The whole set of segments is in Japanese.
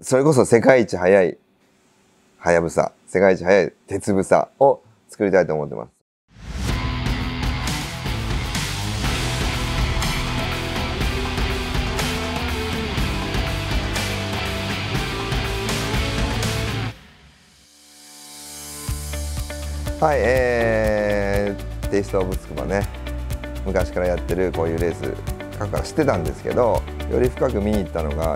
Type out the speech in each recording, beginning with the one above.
それこそ世界一速いはやぶさ、世界一速い鉄ぶさを作りたいと思ってます。はい、テイストオブつくばね、昔からやってるこういうレース過去から知ってたんですけど、より深く見に行ったのが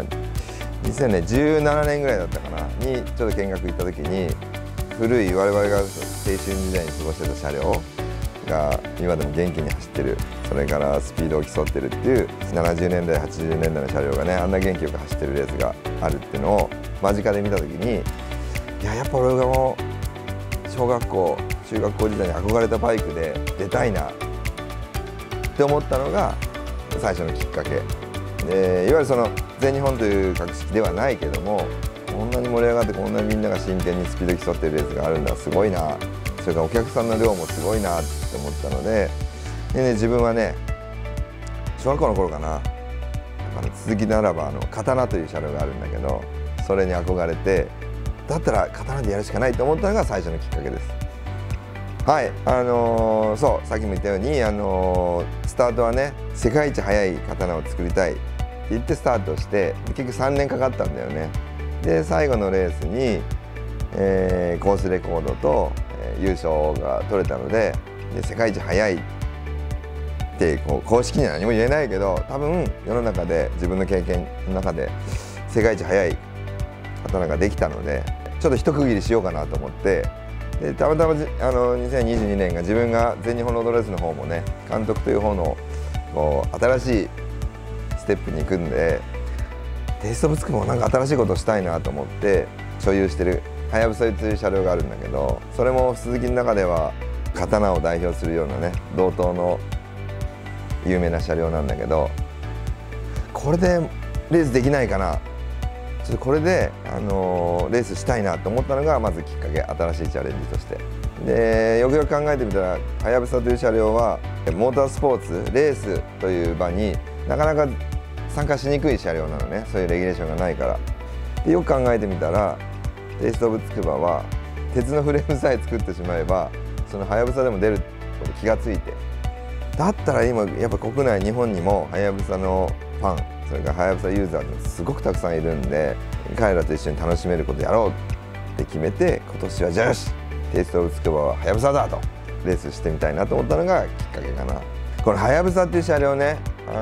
2017年ぐらいだったかなにちょっと見学行った時に、古い我々が青春時代に過ごしてた車両が今でも元気に走ってる、それからスピードを競ってるっていう70年代80年代の車両がね、あんな元気よく走ってるレースがあるっていうのを間近で見た時に、やっぱ俺がもう小学校中学校時代に憧れたバイクで出たいなって思ったのが最初のきっかけで、いわゆるその全日本という格式ではないけども、こんなに盛り上がってこんなにみんなが真剣にスピード競ってるレースがあるんだ、すごいな、それからお客さんの量もすごいなって思ったので、自分はね小学校の頃かな、鈴木ならば刀という車両があるんだけど、それに憧れて、だったら刀でやるしかないと思ったのが最初のきっかけです。はい、そうさっきも言ったようにスタートはね、世界一速い刀を作りたいって言ってスタートして、結局3年かかったんだよね。で最後のレースに、コースレコードと、優勝が取れたので、世界一速いって公式には何も言えないけど、多分世の中で自分の経験の中で世界一速い刀ができたので、ちょっと一区切りしようかなと思って。でたまたま2022年が自分が全日本ロードレースの方もね、監督という方の新しいステップに行くんで、テイストオブつくばもなんか新しいことをしたいなと思って所有してるはやぶさという車両があるんだけど、それも鈴木の中では刀を代表するようなね、同等の有名な車両なんだけど、これでレースできないかな、ちょっとこれで、レースしたいなと思ったのがまずきっかけ、新しいチャレンジとして。でよくよく考えてみたら、はやぶさという車両はモータースポーツレースという場になかなか参加しにくい車両なのね、そういうレギュレーションがないから。でよく考えてみたら、テイストオブつくばは鉄のフレームさえ作ってしまえば、そのはやぶさでも出ること気がついて、だったら今やっぱ国内日本にもはやぶさのファン、それからはやぶさユーザーってすごくたくさんいるんで、彼らと一緒に楽しめることやろうって決めて、今年はじゃあよし、テイストオブつくばははやぶさだとレースしてみたいなと思ったのがきっかけかな。このはやぶさっていう車両ね、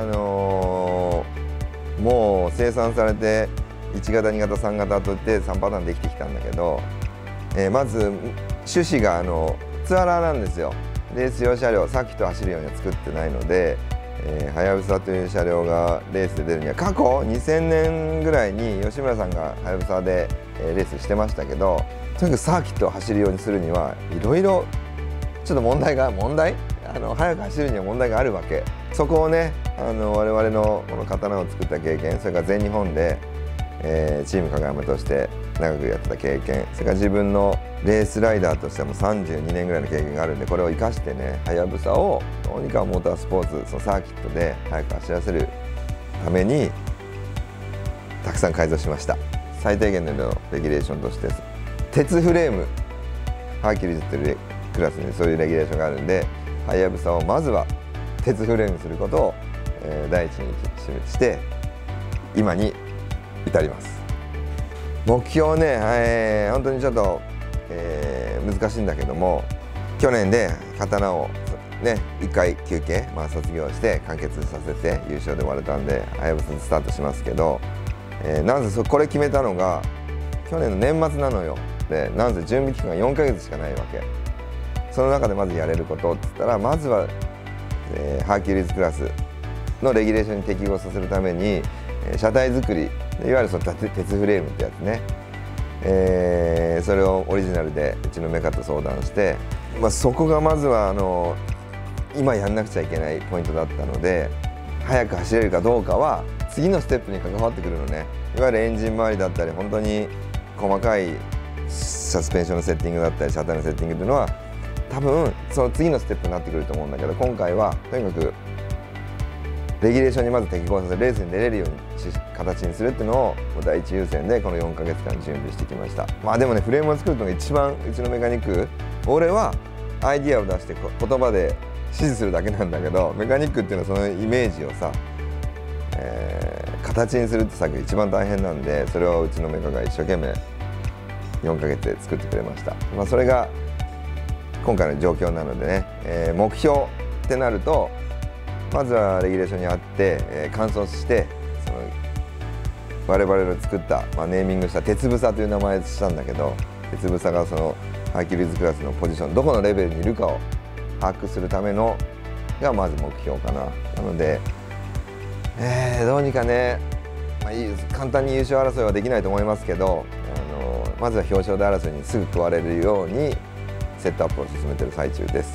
もう生産されて1型2型3型といって3パターンできてきたんだけど、まず趣旨がツアラーなんですよ。レース用車両、サーキットを走るようには作ってないので、はやぶさという車両がレースで出るには、過去2000年ぐらいに吉村さんがはやぶさでレースしてましたけど、とにかくサーキットを走るようにするにはいろいろちょっと速く走るには問題があるわけ。そこをね、我々のこの刀を作った経験、それから全日本で、チーム影山として長くやってた経験、それから自分のレースライダーとしても32年ぐらいの経験があるんで、これを生かしてね、はやぶさをどうにかモータースポーツ、そのサーキットで速く走らせるためにたくさん改造しました。最低限のレギュレーションとして、鉄フレーム、ハーキュリーズというクラスにそういうレギュレーションがあるんで、はやぶさをまずは鉄フレームにすることを、第一にして今に至ります。目標ね、本当にちょっと、難しいんだけども、去年で刀をね1回休憩、卒業して完結させて優勝で終われたんで、はやぶさでスタートしますけど、なんせこれ決めたのが去年の年末なのよ。でなんせ準備期間が4ヶ月しかないわけ。その中でまずやれることって言ったら、まずは、ハーキュリーズクラスのレギュレーションに適合させるために、車体作り、いわゆるその鉄フレームってやつね、それをオリジナルでうちのメカと相談して、そこがまずは今やんなくちゃいけないポイントだったので、速く走れるかどうかは次のステップに関わってくるのね。いわゆるエンジン周りだったり、本当に細かいサスペンションのセッティングだったり、車体のセッティングというのは多分その次のステップになってくると思うんだけど、今回はとにかくレギュレーションにまず適合させ、レースに出れるように形にするっていうのを第一優先でこの4ヶ月間準備してきました。まあでもね、フレームを作るのが一番うちのメカニック、俺はアイディアを出して言葉で指示するだけなんだけど、メカニックっていうのはそのイメージをさ、形にするって作業一番大変なんで、それをうちのメカが一生懸命4ヶ月で作ってくれました。まあ、それが今回の状況なのでね、目標ってなるとまずはレギュレーションにあって、完走してその我々の作った、ネーミングした鉄房という名前したんだけど、鉄房がそのハーキュリーズクラスのポジション、どこのレベルにいるかを把握するためのがまず目標かな。なので、どうにかね、簡単に優勝争いはできないと思いますけど、まずは表彰台争いにすぐ加われるようにセットアップを進めている最中です。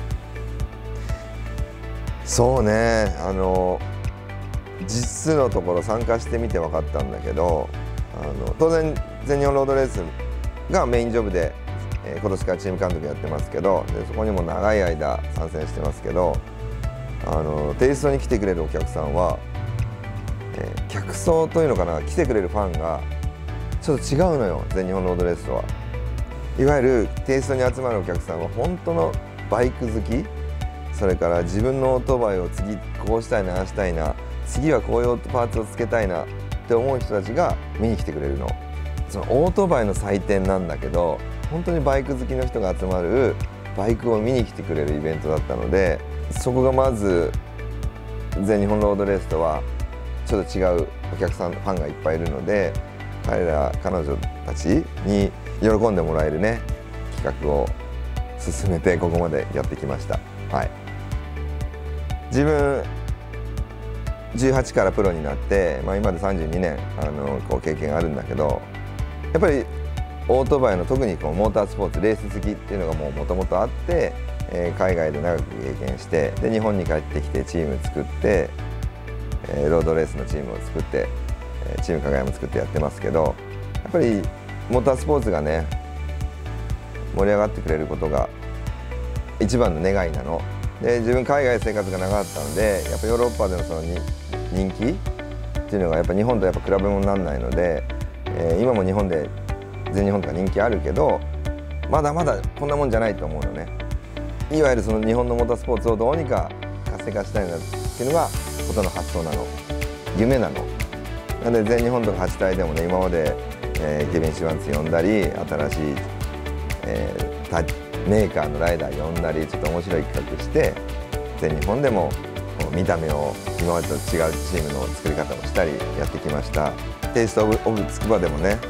そうね、実質のところ参加してみて分かったんだけど、当然全日本ロードレースがメインジョブで、今年からチーム監督やってますけど、でそこにも長い間参戦してますけど、テイストに来てくれるお客さんは、客層というのかな、来てくれるファンがちょっと違うのよ、全日本ロードレースとは。いわゆるテイストに集まるお客さんは本当のバイク好き、それから自分のオートバイを次こうしたいな、ああしたいな、次はこういうパーツをつけたいなって思う人たちが見に来てくれるの。そのオートバイの祭典なんだけど、本当にバイク好きの人が集まるバイクを見に来てくれるイベントだったので、そこがまず全日本ロードレースとはちょっと違うお客さん、ファンがいっぱいいるので、彼女たちに喜んでもらえるね企画を進めてここまでやってきました。はい、自分18からプロになって、今で32年こう経験があるんだけど、やっぱりオートバイの特にこうモータースポーツレース好きっていうのがもともとあって、海外で長く経験して、で日本に帰ってきてチーム作って、ロードレースのチームを作って、チームかがやも作ってやってますけど、やっぱりモータースポーツがね盛り上がってくれることが一番の願いなので、自分海外生活が長かったので、やっぱヨーロッパでのその人気っていうのがやっぱ日本とやっぱ比べ物にならないので、今も日本で全日本とか人気あるけど、まだまだこんなもんじゃないと思うのね。いわゆるその日本のモータースポーツをどうにか活性化したいなっていうのがことの発想なの、夢なの。なので全日本とか8体でもね、今まで、ケビン・シワンツ呼んだり、新しい、メーカーのライダー呼んだり、ちょっと面白い企画して全日本でも見た目を今までと違うチームの作り方をしたりやってきました。テイストオブつくばでもね、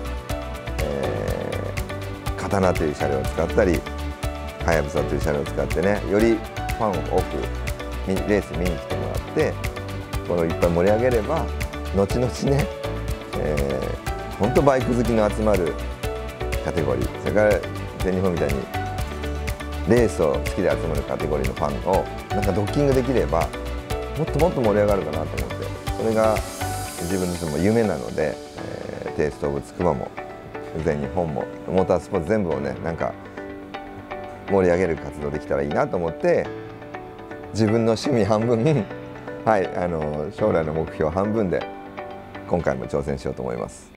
刀という車両を使ったり、はやぶさという車両を使ってね、よりファンを多くレース見に来てもらって、これをいっぱい盛り上げれば後々ね、本当バイク好きの集まるカテゴリー、それから全日本みたいにレースを好きで集まるカテゴリーのファンをなんかドッキングできればもっともっと盛り上がるかなと思って、それが自分自身も夢なので、テイストオブつくばも全日本もモータースポーツ全部をね、なんか盛り上げる活動できたらいいなと思って、自分の趣味半分はい、将来の目標半分で今回も挑戦しようと思います。